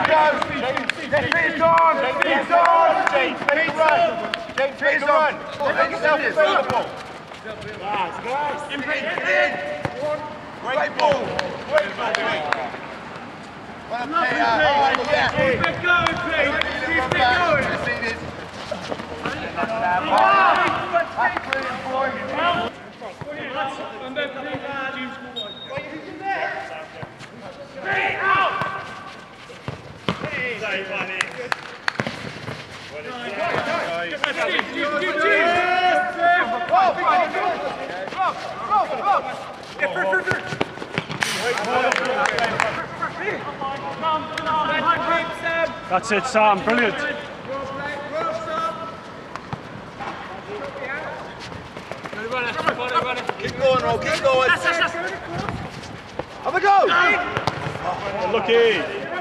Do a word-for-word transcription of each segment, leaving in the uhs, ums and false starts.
It's on! It's on! James, make a run! James, make a run! Make yourself available! Guys, guys! Great ball! Great ball, Pete! Well played, oh yeah! Keep it going, Pete! Keep it going! That's brilliant, boy! Who's in there? Pete, out! Hey, buddy! That's it, Sam. Brilliant. Keep going, Rob. Keep going. Have a go. Lucky.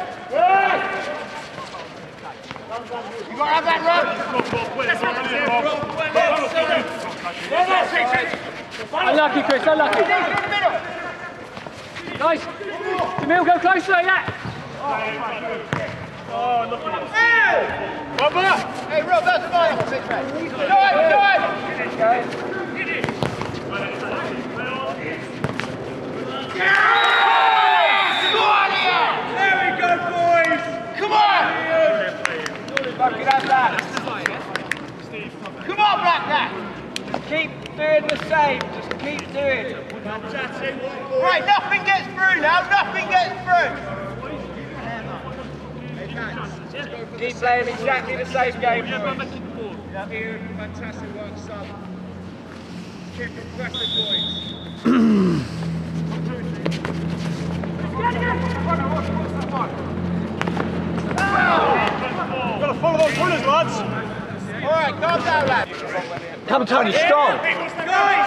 You got to have that run. Unlucky, Chris, unlucky. Nice. Jamil, go closer, yeah. Oh, lucky. Hey, Rob, that's fine. Do it, do it. There we go, boys. Come on. Fucking have that. Come on, Black Cat. Keep doing the same, just keep doing. Right, nothing gets through now, nothing gets through. Keep playing exactly the same game. Fantastic work, son. Keep impressive, boys. Gotta follow those runners, lads. All right, calm down, lad. Come, Tony, strong. Guys,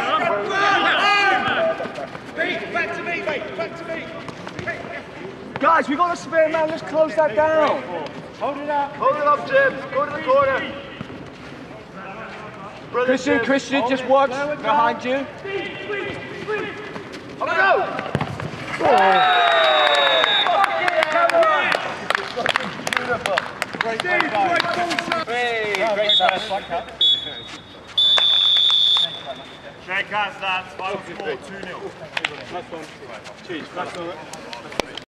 Pete, back to me, mate, back to me. Guys, we've got a spare man, let's close that down. Hold it up. Hold it up, Jim. Go to the corner. Christian, Christian, just watch behind you. Have a go. Beautiful. Great play, guys. Hey, great pass. Great pass, lads. Final score two nil. Cheers.